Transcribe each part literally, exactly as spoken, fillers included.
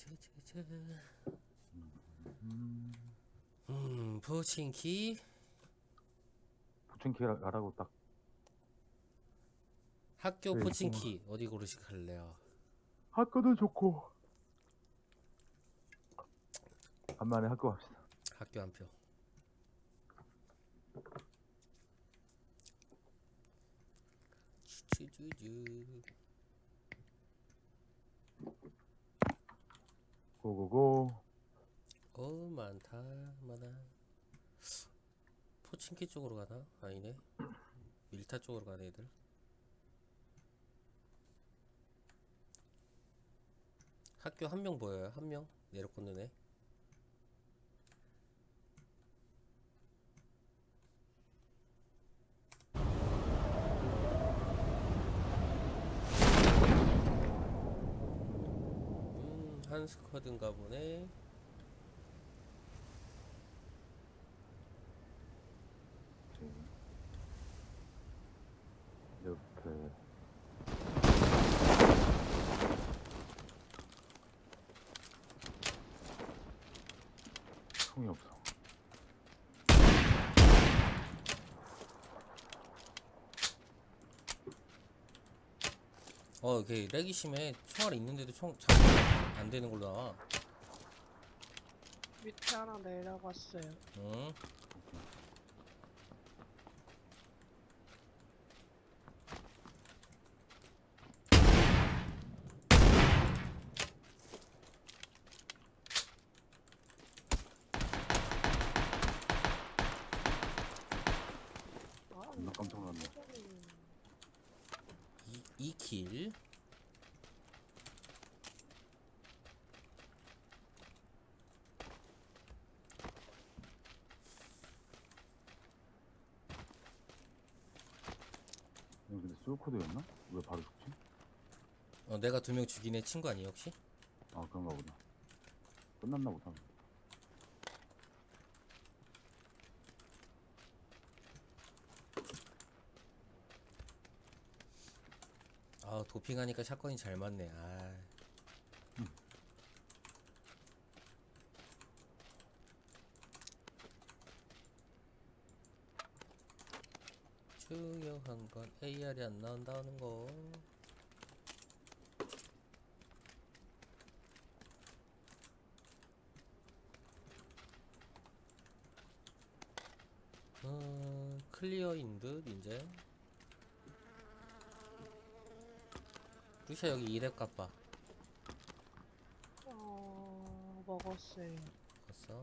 음, 포칭키. 포칭키 가라고 딱. 학교 네, 포칭키 어디 고르실래요? 학교도 좋고. 간만에 학교 갑시다. 학교 한 표. 쭈쭈쭈. 고고고. 어, 많다, 많아. 포칭키 쪽으로 가나? 아니네. 밀타 쪽으로 가네, 애들. 학교 한 명 보여요, 한 명. 내려 꽂는 애. 음, 한 스쿼드인가 보네. 옆에. 총이 없어. 어, 이게 렉이 심해. 총알 있는데도 총 장전 안 되는 걸로 나와. 밑에 하나 내려갔어요. 응? 아, 나 깜짝 놀랐네. 이 킬. 이거 근데 솔코드였나? 왜 바로 죽지? 어, 내가 두 명 죽인 애 친구 아니야, 혹시? 아, 그런가 보다. 끝났나 보다. 아, 도핑하니까 샷건이 잘 맞네. 아. 음. 중요한 건 에이알이 안 나온다는 거. 음, 클리어인 듯, 이제. 루시아 여기 이랩 값봐. 어, 먹었어요. 봤어?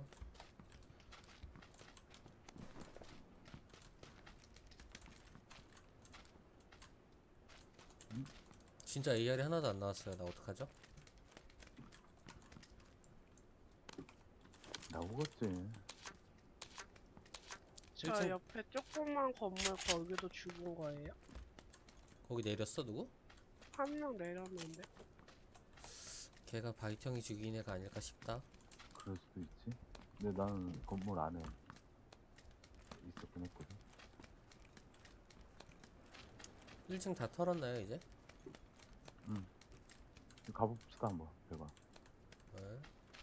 음? 진짜 에이알이 하나도 안 나왔어요. 나 어떡하죠? 나오겠지. 저 일층 옆에 조그만 건물 거기도 죽은 거예요? 거기 내렸어, 누구? 한 명 내렸는데? 걔가 바이형이 죽인 애가 아닐까 싶다. 그럴 수도 있지. 근데 나는 건물 안에 있었긴 했거든. 일 층 다 털었나요, 이제? 응. 가봅시다, 한번. 대박. 네.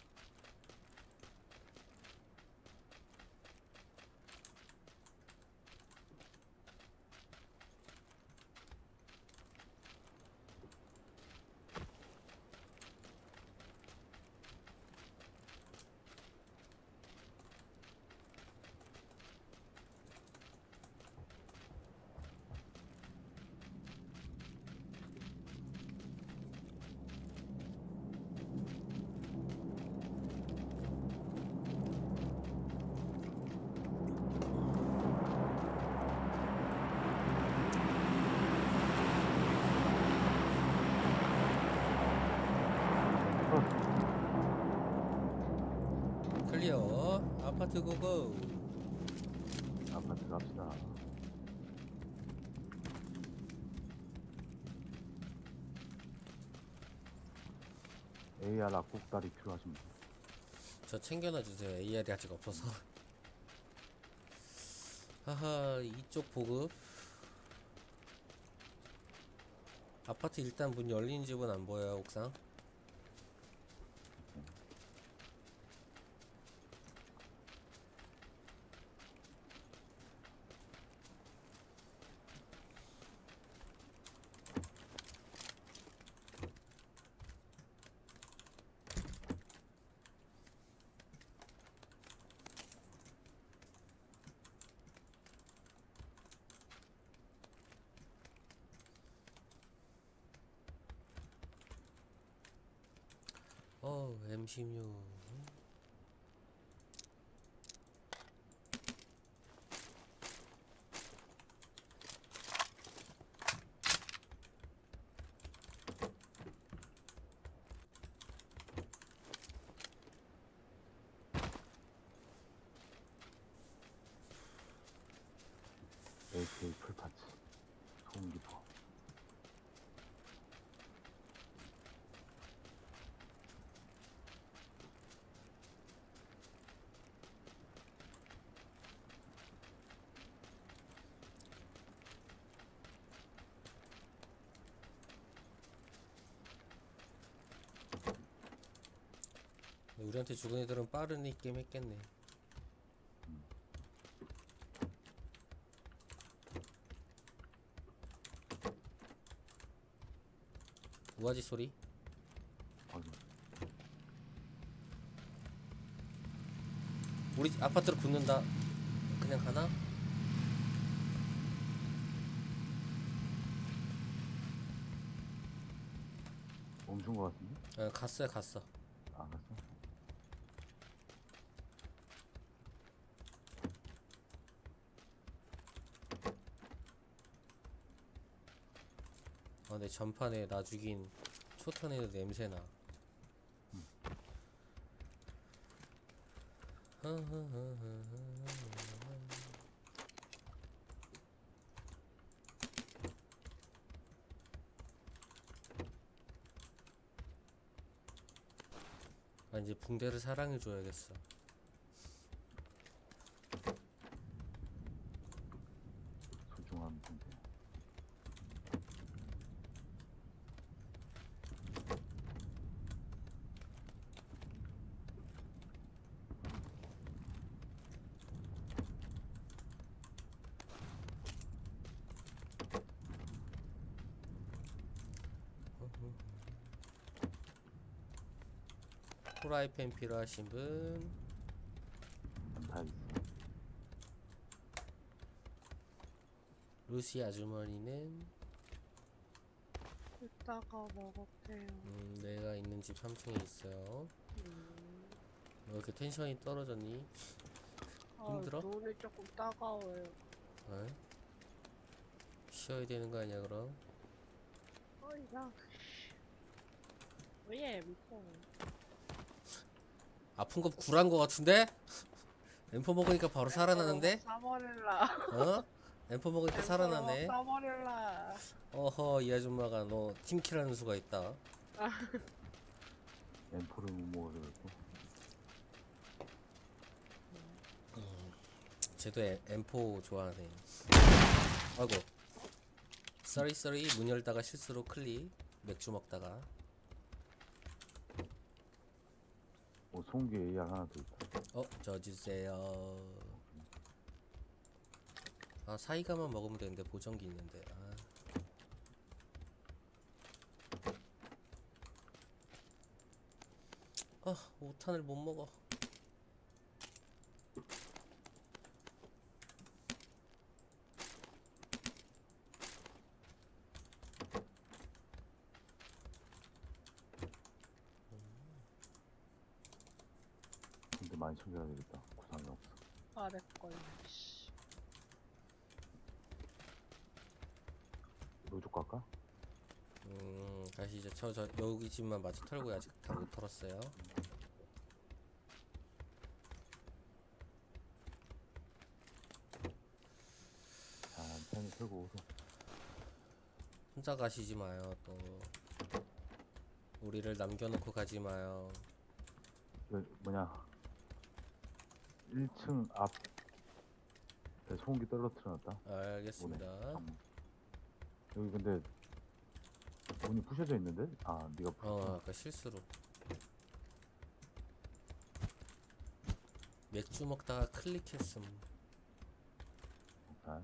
클리어. 아파트 고고. 아파트 갑시다. 에이알 앞국다리 필요하신 분. 저 챙겨놔주세요. 에이알이 아직 없어서. 하하, 이쪽 보급. 아파트 일단 문 열린 집은 안 보여요, 옥상. 어, 엠 십육. 에이케이 풀파츠. 소음기포. 우리한테 죽은 애들은 빠른 이 게임 했겠네. 우아지 소리? 확인. 우리 아파트로 붙는다. 그냥 가나? 멈춘 거 같은데? 어, 갔어요, 갔어. 안 갔어? 아, 내 전판에 나 죽인 초탄 애들 냄새나. 아, 이제 붕대를 사랑해줘야겠어. 소중한 문제. 프라이팬 필요하신 분? 다 있어. 루시 아주머니는 이따가 먹을게요. 음, 내가 있는 집 삼 층에 있어요. 음. 왜 이렇게 텐션이 떨어졌니? 아, 힘들어? 눈이 조금 따가워요. 어? 쉬어야 되는 거 아니야 그럼? 어이야. 왜 무서워? 아픈 거 굴한 거 같은데? 엠포 먹으니까 바로 살아나는데? 사버릴라. 어? 엠포 먹으니까 살아나네. 사버릴라. 어허, 이 아줌마가 너 팀킬하는 수가 있다. 엠포를 못 먹어서 쟤도 에, 엠포 좋아하네. 아이고. 쏘리 쏘리 문 열다가 실수로 클릭. 맥주 먹다가. 오, 소음기 에이알 하나 더 있다. 어, 저 주세요. 아, 사이가만 먹으면 되는데 보정기 있는데. 아. 아, 오 탄을 못 먹어. 근데 많이 챙겨야 되겠다. 구상이 없어. 아래걸. 씨. 로족 갈까? 음, 가시죠. 저, 저, 여기 집만 마저 털고 아직 다 못 털었어요. 천천히 털고 오소. 혼자 가시지 마요, 또. 우리를 남겨놓고 가지 마요. 그 뭐냐, 일 층 앞에 소음기 떨어뜨려 놨다. 알겠습니다. 음. 여기 근데 문이 부셔져 있는데? 아, 네가 부셨어. 어, 아까 실수로. 맥주 먹다가 클릭했음. 아,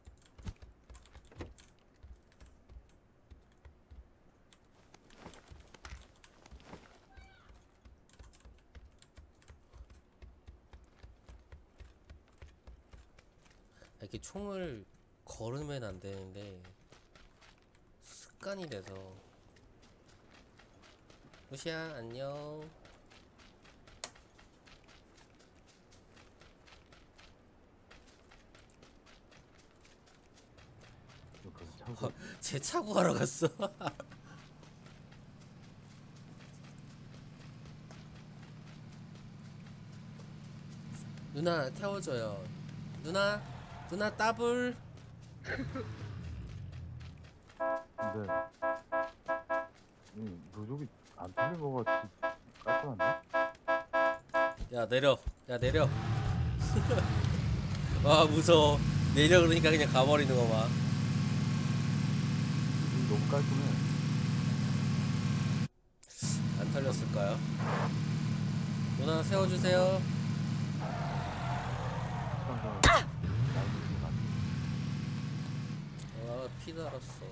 이렇게 총을 걸으면 안 되는데 습관이 돼서 호시야 안녕. 그 차고 쟤 차고 가러 갔어. 누나 태워줘요. 누나 누나 따블. 근데 이 누적이 안 틀린 거 같이 깔끔한데? 야 내려. 야 내려. 와 무서워. 내려 그러니까 그냥 가버리는 거 봐. 누적이 너무 깔끔해. 안 털렸을까요? 누나 세워주세요. 시간상 나이도 좀 안. 와 피 달았어.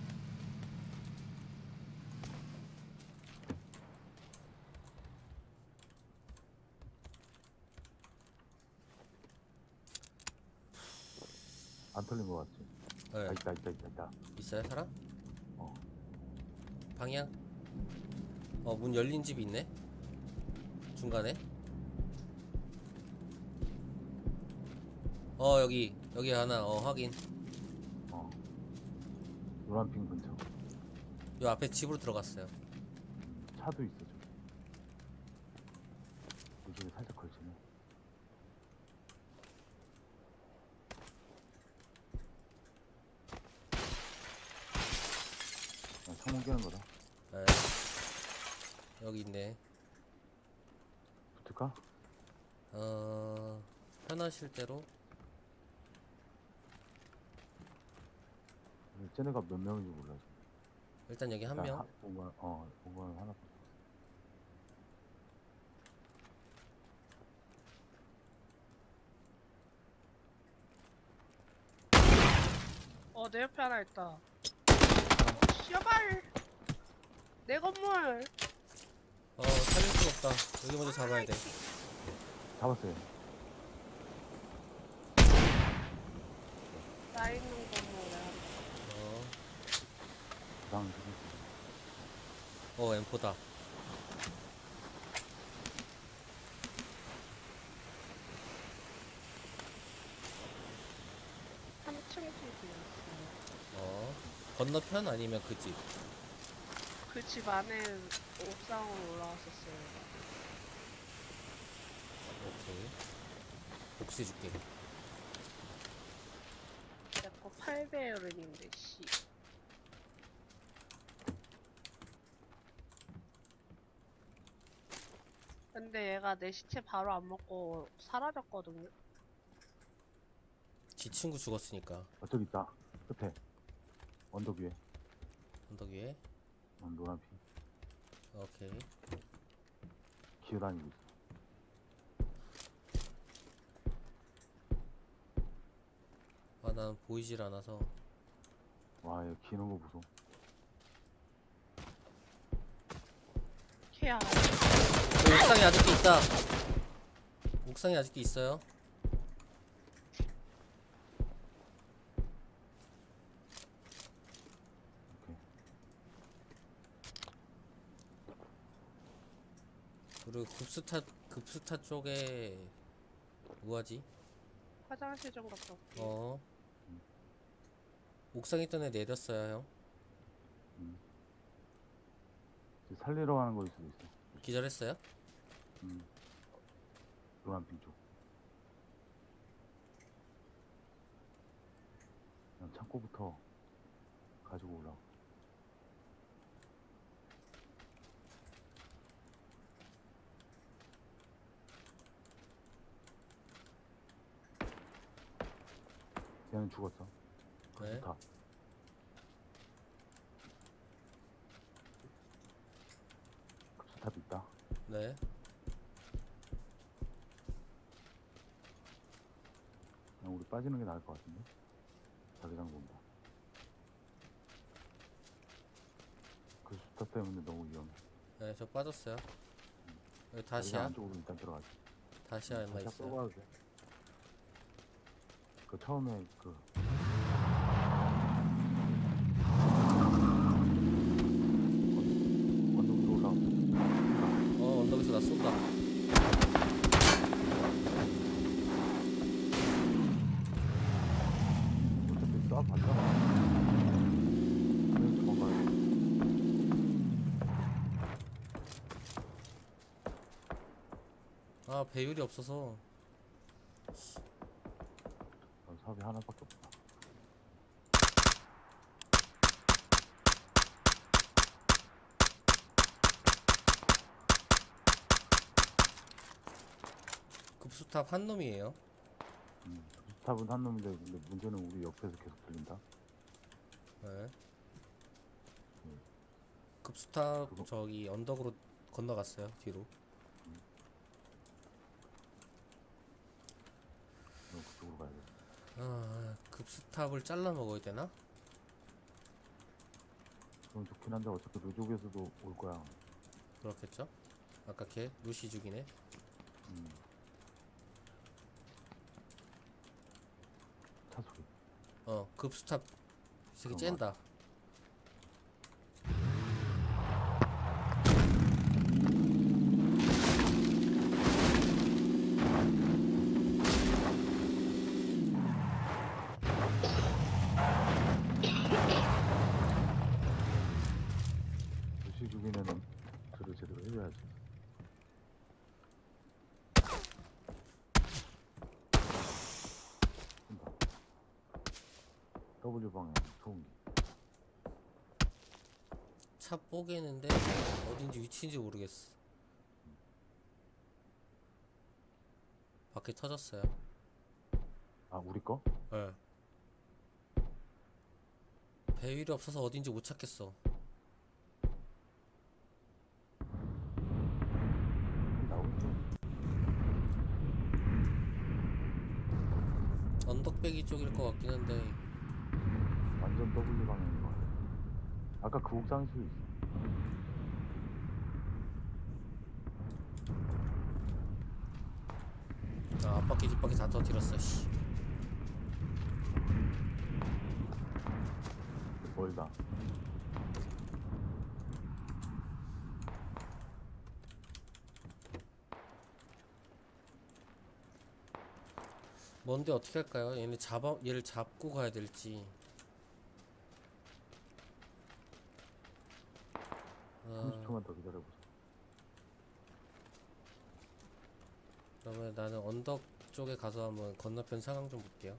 안 털린 거 같지? 네. 아 있다 있다 있다 있다. 있어요 사람? 어. 방향? 어 문 열린 집이 있네. 중간에. 어 여기 여기 하나. 어 확인. 어. 노란핑 근처. 요 앞에 집으로 들어갔어요. 차도 있어 저기. 이쪽에 살짝 걸치네. 아, 창문 깨는 거다. 네. 여기 있네. 붙을까? 어 편하실 대로. 쟤네가 몇 명인지 몰라. 지금. 일단 여기 한 일단 명. 하- 공간 어 공간 하나. 어, 내 옆에 하나 있다. 씨발! 내 건물! 어 살릴 수가 없다. 여기 먼저 잡아야 돼. 잡았어요. 나 있는 건물에 하나. 어, 부상 주고. 어 엠포다. 삼 층 집이 있어요. 어 건너편 아니면 그 집. 그 집 안에 옥상으로 올라왔었어요. 오케이. 복수해 줄게. 내거 팔 배율인데, 씨. 근데 얘가 내 시체 바로 안 먹고 사라졌거든요. 지 친구 죽었으니까. 어, 저기 있다. 끝에. 언덕 위에. 언덕 위에. 어, 노란핑. 오케이. 기어다니고 있어. 아 난 보이질 않아서. 와, 얘 기는 거 보소. 걔야. 어, 옥상에 아직도 있다. 옥상에 아직도 있어요. 오케이. 그리고 급수타 급수타 쪽에 뭐하지? 화장실 좀 갔다 올게. 어. 옥상에 있던 애 내렸어요 형. 음. 이제 살리러 가는 거일 수도 있어. 기절했어요? 음. 노란핑 쪽. 그냥 창고부터 가지고 올라가. 얘는 죽었어. 네. 좋다. 급수탑 있다. 네. 그냥 우리 빠지는 게 나을 것 같은데. 자기장 본다. 급수탑 때문에 너무 위험해. 네, 저 빠졌어요. 여기 자기장 다시야? 안쪽으로 일단 들어가지. 다시야 얼마 살짝 있어요? 끌고 가도 돼. 그 처음에 그 언덕 위로 올라오고 쏜다 쏜다. 어차피 쏴 봤잖아. 왜 도망가야 돼? 아 배율이 없어서. 난 삽이 하나밖에 없다. 급수탑 한 놈이에요. 음, 탑은 한 놈인데 근데 문제는 우리 옆에서 계속 들린다. 네. 음. 급수탑 그거- 저기 언덕으로 건너갔어요 뒤로. 너 그쪽으로 가야 돼. 아 급수탑을 잘라 먹어야 되나? 그럼 좋긴 한데 어차피 그쪽에서도 올 거야. 그렇겠죠? 아까 걔 루시 죽이네. 음. 차 소리. 어 급수탑 이 새끼 그런 거 쨘다. 루시 죽이면은 저를 제대로 해줘야지. 쏜다. W 방향 소음기. 차 뽀개는데 어딘지 위치인지 모르겠어. 바퀴 터졌어요. 아 우리 거? 예. 배율이 없어서 어딘지 못 찾겠어. 나오겠지. 언덕배기 쪽일 것 같긴 한데. 완전 W 방향인 거 같아. 아까 그 옥상일 수도 있어. 아 앞바퀴 뒷바퀴 다 터뜨렸어. 씨. 멀다. 뭔데 어떻게 할까요? 얘네 잡아 얘를 잡고 가야 될지. 삼십 아, 초만 더 기다려보자. 그러면 나는 언덕 쪽에 가서 한번 건너편 상황 좀 볼게요.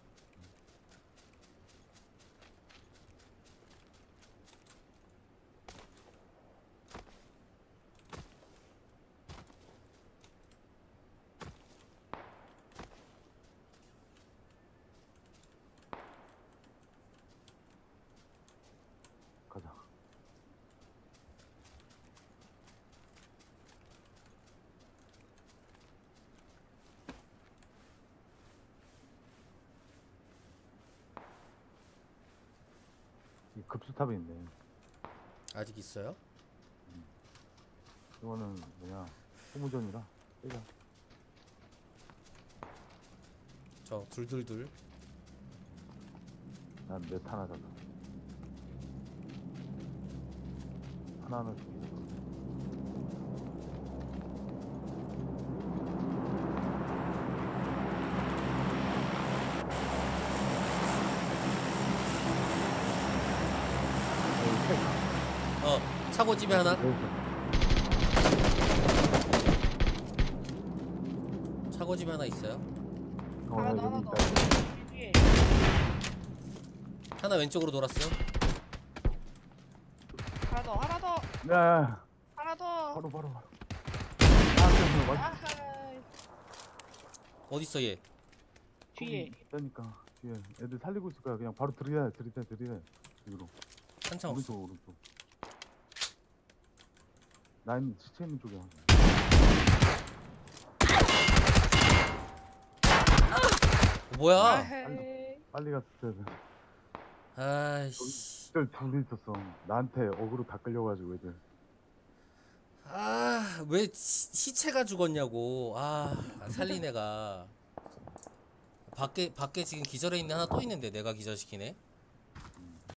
가자. 이 급수탑이 있네. 아직 있어요? 이거는 뭐냐 소무전이라 빼자. 저 둘둘둘. 난몇 하나잖아. 하나는 죽이고. 어 차고집에 하나. 차고집에 하나 있어요. 어, 하나 나 더, 여기 하나 있다. 더. 뒤에. 하나 왼쪽으로 돌았어요. 하나 더, 하나 더, 야, 야, 야, 하나 더. 바로 바로 바로. 아, 그래, 맞. 아하, 어딨어 얘? 뒤에. 있다니까 뒤에 애들 살리고 있을 거야. 그냥 바로 들이대, 들이대, 들이대. 여기로. 한참 없어. 오른쪽, 오른쪽. 난 시체 있는 쪽이야. 뭐야? 아헤이. 빨리 갔을 때. 아이씨. 애들 둘이 있었어. 나한테 어그로 다 끌려가지고 애들. 아, 왜 시, 시체가 죽었냐고. 아, 살린 애가. 밖에 밖에 지금 기절해 있는 하나 또 있는데 내가 기절시키네.